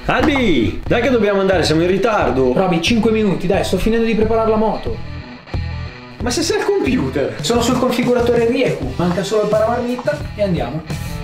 Albi, dai che dobbiamo andare, siamo in ritardo. Roby, 5 minuti, dai, sto finendo di preparare la moto. Ma se sei al computer? Sono sul configuratore Rieku, manca solo il paramarmitta e andiamo.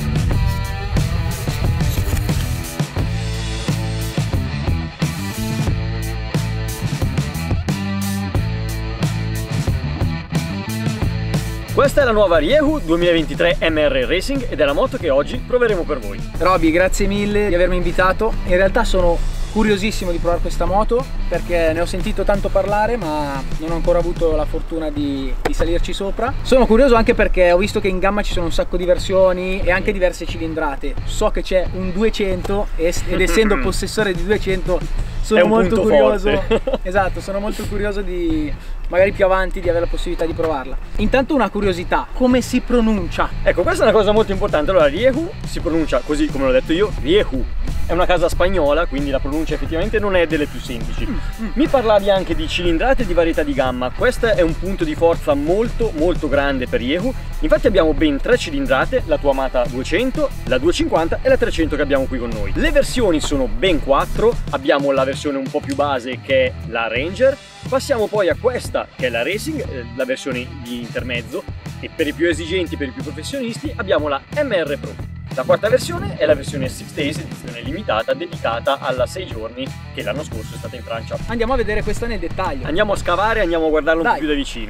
Questa è la nuova Rieku 2023 MR Racing ed è la moto che oggi proveremo per voi. Roby, grazie mille di avermi invitato. In realtà sono curiosissimo di provare questa moto perché ne ho sentito tanto parlare ma non ho ancora avuto la fortuna di salirci sopra. Sono curioso anche perché ho visto che in gamma ci sono un sacco di versioni e anche diverse cilindrate. So che c'è un 200 ed essendo possessore di 200 sono molto curioso. Esatto, sono molto curioso di magari più avanti di avere la possibilità di provarla. Intanto una curiosità, come si pronuncia? Ecco, questa è una cosa molto importante. Allora, Rieku si pronuncia così come l'ho detto io, Rieku. È una casa spagnola, quindi la pronuncia effettivamente non è delle più semplici. Mi parlavi anche di cilindrate e di varietà di gamma. Questo è un punto di forza molto grande per Rieku. Infatti abbiamo ben 3 cilindrate, la tua amata 200, la 250 e la 300 che abbiamo qui con noi. Le versioni sono ben 4, abbiamo la versione un po' più base che è la Ranger, passiamo poi a questa che è la Racing, la versione di intermezzo, e per i più esigenti, per i più professionisti abbiamo la MR Pro. La quarta versione è la versione 6 Days, edizione limitata, dedicata alla 6 giorni che l'anno scorso è stata in Francia. Andiamo a vedere questa nel dettaglio. Andiamo a scavare, andiamo a guardarla un po' più da vicino.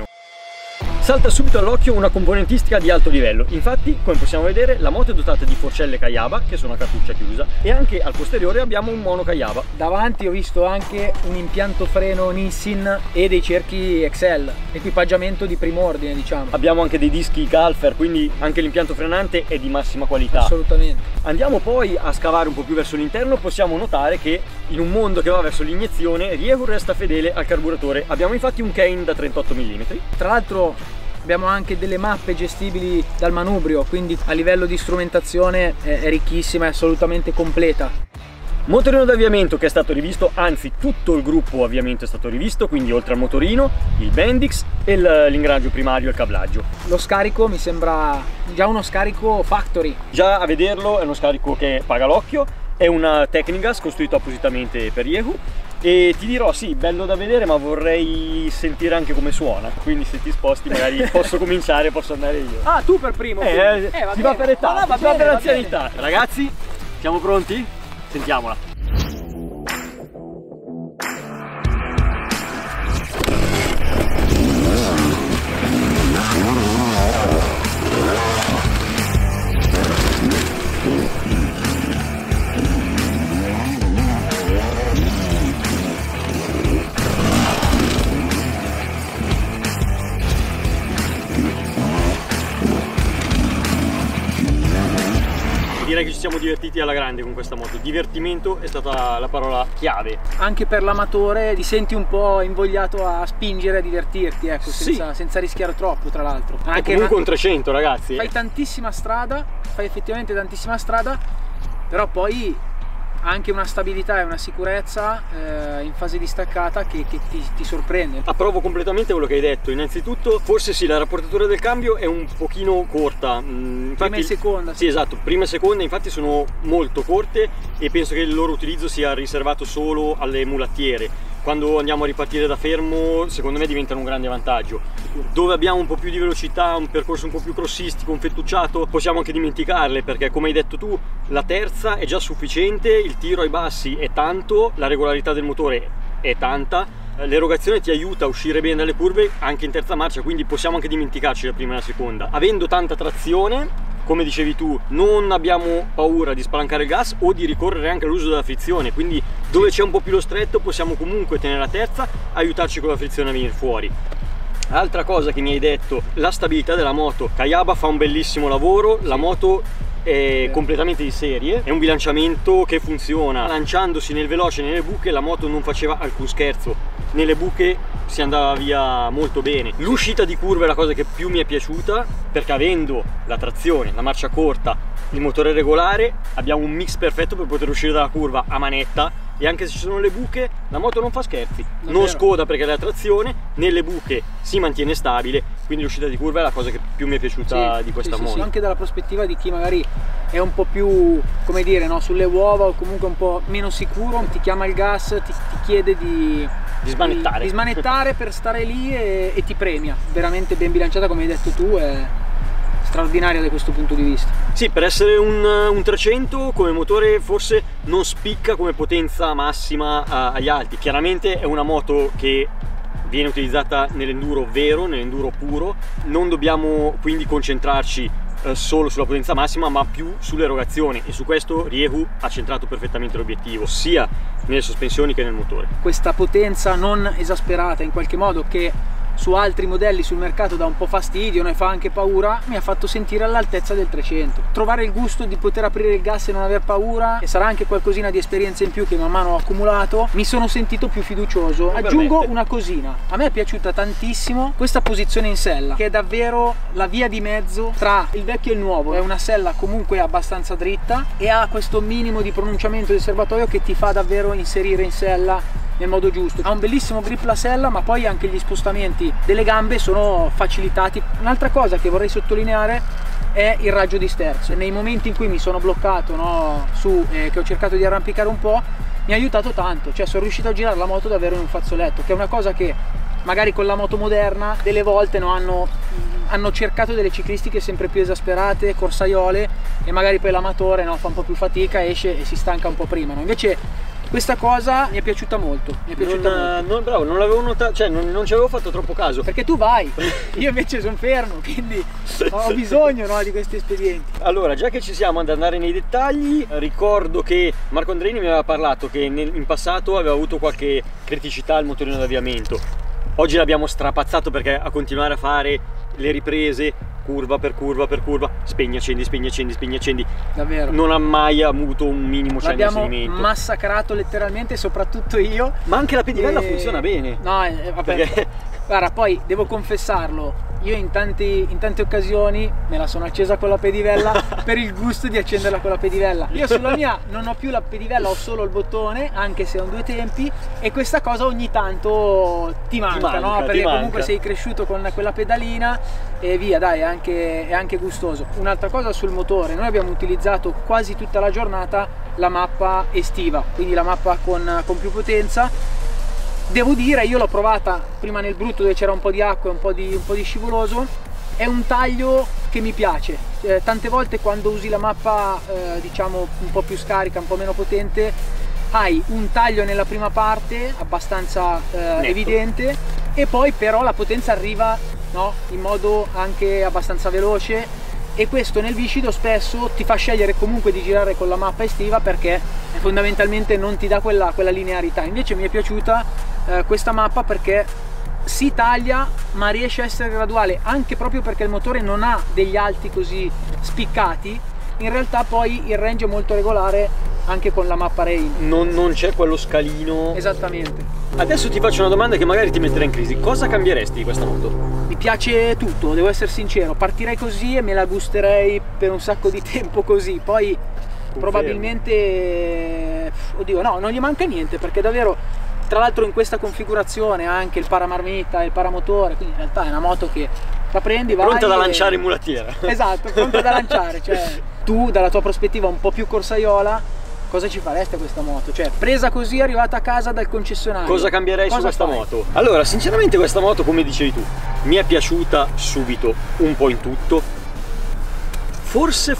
Salta subito all'occhio una componentistica di alto livello. Infatti, come possiamo vedere, la moto è dotata di forcelle Kayaba, che sono a cartuccia chiusa, e anche al posteriore abbiamo un mono Kayaba. Davanti ho visto anche un impianto freno Nissin e dei cerchi Excel, equipaggiamento di primo ordine, diciamo. Abbiamo anche dei dischi Calfer, quindi anche l'impianto frenante è di massima qualità. Assolutamente. Andiamo poi a scavare un po' più verso l'interno, possiamo notare che in un mondo che va verso l'iniezione, Rieku resta fedele al carburatore. Abbiamo infatti un Kane da 38 mm. Tra l'altro abbiamo anche delle mappe gestibili dal manubrio, quindi a livello di strumentazione è ricchissima, è assolutamente completa. Motorino d'avviamento che è stato rivisto, anzi tutto il gruppo avviamento è stato rivisto, quindi oltre al motorino, il Bendix e l'ingranaggio primario e il cablaggio. Lo scarico mi sembra già uno scarico factory. Già a vederlo è uno scarico che paga l'occhio, è una Technigas costruito appositamente per Rieku. E ti dirò, sì, bello da vedere, ma vorrei sentire anche come suona. Quindi se ti sposti magari posso cominciare, posso andare io. Ah, tu per primo? Si va per età, si va per anzianità. Ragazzi, siamo pronti? Sentiamola. Direi che ci siamo divertiti alla grande con questa moto. Divertimento è stata la parola chiave. Anche per l'amatore ti senti un po' invogliato a spingere, a divertirti, ecco, senza rischiare troppo, tra l'altro. Anche comunque un 300, ragazzi. Fai tantissima strada, fai effettivamente tantissima strada, però poi anche una stabilità e una sicurezza in fase di staccata che ti sorprende. Approvo completamente quello che hai detto. Innanzitutto, forse sì, la rapportatura del cambio è un pochino corta. Infatti, prima e seconda. Sì, esatto, prima e seconda infatti sono molto corte e penso che il loro utilizzo sia riservato solo alle mulattiere. Quando andiamo a ripartire da fermo, secondo me diventano un grande vantaggio. Dove abbiamo un po' più di velocità, un percorso un po' più crossistico, un fettucciato, possiamo anche dimenticarle, perché come hai detto tu, la terza è già sufficiente, il tiro ai bassi è tanto, la regolarità del motore è tanta, l'erogazione ti aiuta a uscire bene dalle curve anche in terza marcia, quindi possiamo anche dimenticarci la prima e la seconda. Avendo tanta trazione, come dicevi tu, non abbiamo paura di spalancare il gas o di ricorrere anche all'uso della frizione, quindi dove c'è un po' più lo stretto possiamo comunque tenere la terza, aiutarci con la frizione a venire fuori. Altra cosa che mi hai detto, la stabilità della moto. Kayaba fa un bellissimo lavoro, la moto è completamente di serie, è un bilanciamento che funziona. Lanciandosi nel veloce e nelle buche la moto non faceva alcun scherzo, nelle buche si andava via molto bene. L'uscita di curva è la cosa che più mi è piaciuta, perché avendo la trazione, la marcia corta, il motore regolare, abbiamo un mix perfetto per poter uscire dalla curva a manetta, e anche se ci sono le buche la moto non fa scherzi, non scoda perché ha la trazione, nelle buche si mantiene stabile quindi l'uscita di curva è la cosa che più mi è piaciuta di questa moto. Sì, anche dalla prospettiva di chi magari è un po' più, come dire, no, sulle uova o comunque un po' meno sicuro, ti chiama il gas, ti chiede di smanettare per stare lì e ti premia. Veramente ben bilanciata, come hai detto tu, è straordinaria da questo punto di vista. Sì, per essere un 300 come motore forse non spicca come potenza massima agli altri. Chiaramente è una moto che viene utilizzata nell'enduro vero, nell'enduro puro. Non dobbiamo quindi concentrarci solo sulla potenza massima, ma più sull'erogazione, e su questo Riehu ha centrato perfettamente l'obiettivo, sia nelle sospensioni che nel motore. Questa potenza non esasperata in qualche modo, che su altri modelli sul mercato dà un po' fastidio, ne fa anche paura, mi ha fatto sentire all'altezza del 300. Trovare il gusto di poter aprire il gas e non aver paura, e sarà anche qualcosina di esperienza in più che man mano ho accumulato, mi sono sentito più fiducioso. Aggiungo una cosina: a me è piaciuta tantissimo questa posizione in sella, che è davvero la via di mezzo tra il vecchio e il nuovo. È una sella comunque abbastanza dritta e ha questo minimo di pronunciamento del serbatoio che ti fa davvero inserire in sella nel modo giusto. Ha un bellissimo grip la sella, ma poi anche gli spostamenti delle gambe sono facilitati. Un'altra cosa che vorrei sottolineare è il raggio di sterzo. Nei momenti in cui mi sono bloccato, no, che ho cercato di arrampicare un po', mi ha aiutato tanto, cioè sono riuscito a girare la moto davvero in un fazzoletto, che è una cosa che magari con la moto moderna delle volte, no, hanno cercato delle ciclistiche sempre più esasperate, corsaiole, e magari poi l'amatore, no, fa un po' più fatica, esce e si stanca un po' prima, no? Invece questa cosa mi è piaciuta molto, bravo, non l'avevo notato, cioè non ci avevo fatto troppo caso. Perché tu vai, io invece sono fermo, quindi ho bisogno, no, di questi espedienti. Allora, già che ci siamo ad andare nei dettagli, ricordo che Marco Andreini mi aveva parlato che in passato aveva avuto qualche criticità al motorino d'avviamento. Oggi l'abbiamo strapazzato, perché a continuare a fare le riprese curva per curva per curva, spegni, accendi, spegni, accendi, spegni, accendi, davvero non ha mai avuto un minimo di inserimento. L'abbiamo massacrato letteralmente, soprattutto io. Ma anche la pedivella funziona bene. No, vabbè, perché... Guarda, poi devo confessarlo, io in tante occasioni me la sono accesa con la pedivella per il gusto di accenderla con la pedivella. Io sulla mia non ho più la pedivella, ho solo il bottone, anche se ho due tempi, e questa cosa ogni tanto ti manca, no? Perché comunque sei cresciuto con quella pedalina e via, dai, è anche gustoso. Un'altra cosa sul motore: noi abbiamo utilizzato quasi tutta la giornata la mappa estiva, quindi la mappa con più potenza. Devo dire, io l'ho provata prima nel brutto, dove c'era un po' di acqua e un po' di scivoloso. È un taglio che mi piace. Tante volte quando usi la mappa diciamo un po' più scarica, un po' meno potente, hai un taglio nella prima parte abbastanza evidente, e poi però la potenza arriva, no, in modo anche abbastanza veloce, e questo nel viscido spesso ti fa scegliere comunque di girare con la mappa estiva, perché fondamentalmente non ti dà quella linearità. Invece mi è piaciuta questa mappa, perché si taglia ma riesce a essere graduale, anche proprio perché il motore non ha degli alti così spiccati. In realtà poi il range è molto regolare anche con la mappa Rain. Non c'è quello scalino. Esattamente. Adesso ti faccio una domanda che magari ti metterà in crisi. Cosa cambieresti di questa moto? Mi piace tutto, devo essere sincero. Partirei così e me la gusterei per un sacco di tempo così. Poi probabilmente, oddio, no, non gli manca niente, perché davvero, tra l'altro in questa configurazione ha anche il paramarmita e il paramotore, quindi in realtà è una moto che la prendi, vai, pronta da lanciare in mulattiera. Esatto, pronta da lanciare. Cioè, tu dalla tua prospettiva un po' più corsaiola, cosa ci faresti a questa moto? Cioè, presa così, arrivata a casa dal concessionario, cosa cambierei su questa moto? Allora, sinceramente questa moto, come dicevi tu, mi è piaciuta subito, un po' in tutto. Forse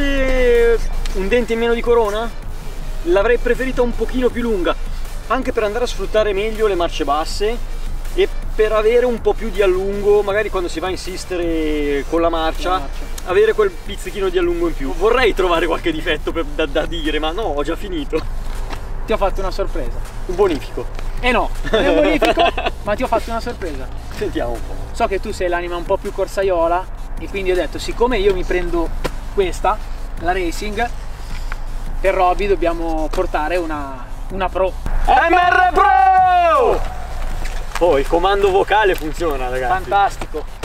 un dente in meno di corona? L'avrei preferita un pochino più lunga, anche per andare a sfruttare meglio le marce basse e per avere un po' più di allungo, magari quando si va a insistere con la marcia, avere quel pizzichino di allungo in più. Vorrei trovare qualche difetto da dire, ma no, ho già finito. Ti ho fatto una sorpresa. Un bonifico. No, non è un bonifico, ma ti ho fatto una sorpresa. Sentiamo un po'. So che tu sei l'anima un po' più corsaiola, e quindi ho detto, siccome io mi prendo questa, la Racing, per Roby dobbiamo portare una Pro. MR Pro! Oh, il comando vocale funziona, ragazzi. Fantastico.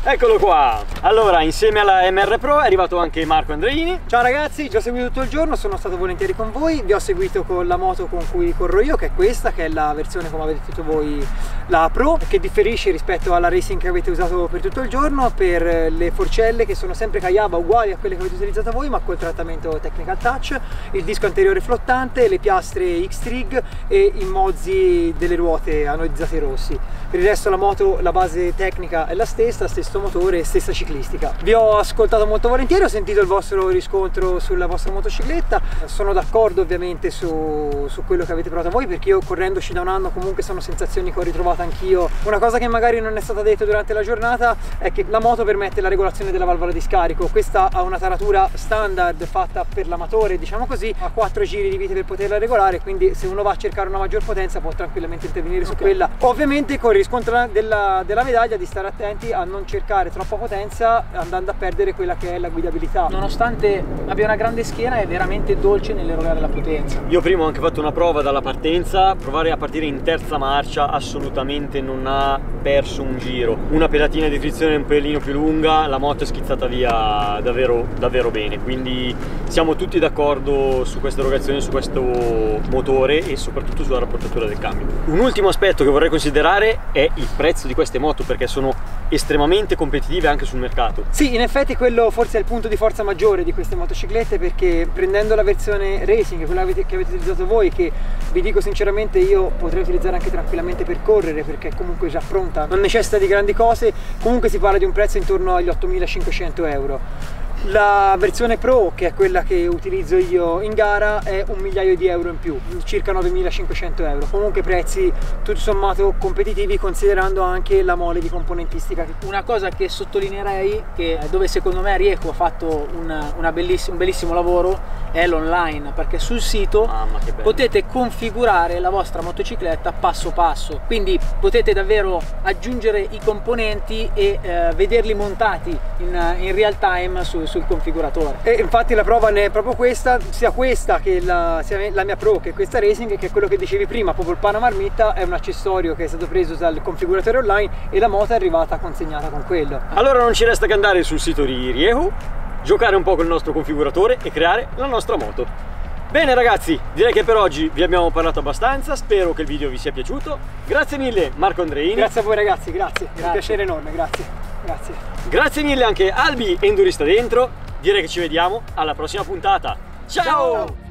Eccolo qua! Allora, insieme alla MR Pro è arrivato anche Marco Andreini. Ciao ragazzi, ci ho seguito tutto il giorno, sono stato volentieri con voi, vi ho seguito con la moto con cui corro io, che è questa, che è la versione, come avete detto voi, la Pro, che differisce rispetto alla Racing che avete usato per tutto il giorno, per le forcelle che sono sempre Kayaba uguali a quelle che avete utilizzato voi, ma col trattamento Technical Touch, il disco anteriore flottante, le piastre X-Trig e i mozzi delle ruote anodizzati rossi. Per il resto la moto, la base tecnica è la stessa, stesso motore, stessa ciclistica. Vi ho ascoltato molto volentieri, ho sentito il vostro riscontro sulla vostra motocicletta, sono d'accordo ovviamente su quello che avete provato voi, perché io correndoci da un anno comunque sono sensazioni che ho ritrovato anch'io. Una cosa che magari non è stata detta durante la giornata è che la moto permette la regolazione della valvola di scarico. Questa ha una taratura standard fatta per l'amatore, diciamo così, ha 4 giri di vite per poterla regolare, quindi se uno va a cercare una maggior potenza può tranquillamente intervenire su quella. Ovviamente con il riscontro della medaglia di stare attenti a non cercare troppa potenza andando a perdere quella che è la guidabilità. Nonostante abbia una grande schiena, è veramente dolce nell'erogare la potenza. Io prima ho anche fatto una prova dalla partenza, provare a partire in terza marcia assolutamente non ha perso un giro. Una pedatina di frizione un pelino più lunga, la moto è schizzata via davvero bene, quindi siamo tutti d'accordo su questa erogazione, su questo motore e soprattutto sulla rapportatura del cambio. Un ultimo aspetto che vorrei considerare è il prezzo di queste moto, perché sono estremamente competitive anche sul mercato. Sì, in effetti quello forse è il punto di forza maggiore di queste motociclette, perché prendendo la versione Racing, quella che avete utilizzato voi, che vi dico sinceramente io potrei utilizzare anche tranquillamente per correre, perché è comunque già pronta, non necessita di grandi cose, comunque si parla di un prezzo intorno agli 8.500 euro. La versione Pro, che è quella che utilizzo io in gara, è 1 migliaio di euro in più, circa 9.500 euro. Comunque prezzi tutto sommato competitivi, considerando anche la mole di componentistica. Una cosa che sottolineerei, che dove secondo me Rieco ha fatto un bellissimo lavoro, è l'online, perché sul sito potete configurare la vostra motocicletta passo passo, quindi potete davvero aggiungere i componenti e vederli montati in real time sul configuratore. E infatti la prova ne è proprio questa, sia questa che sia la mia Pro che questa Racing, che è quello che dicevi prima, proprio il Panamarmitta è un accessorio che è stato preso dal configuratore online e la moto è arrivata consegnata con quello. Allora non ci resta che andare sul sito di Rieco, giocare un po' con il nostro configuratore e creare la nostra moto. Bene ragazzi, direi che per oggi vi abbiamo parlato abbastanza, spero che il video vi sia piaciuto. Grazie mille Marco Andreini. Grazie a voi ragazzi, grazie. È un piacere enorme, grazie. Grazie mille anche Albi Endurista Dentro, direi che ci vediamo alla prossima puntata. Ciao!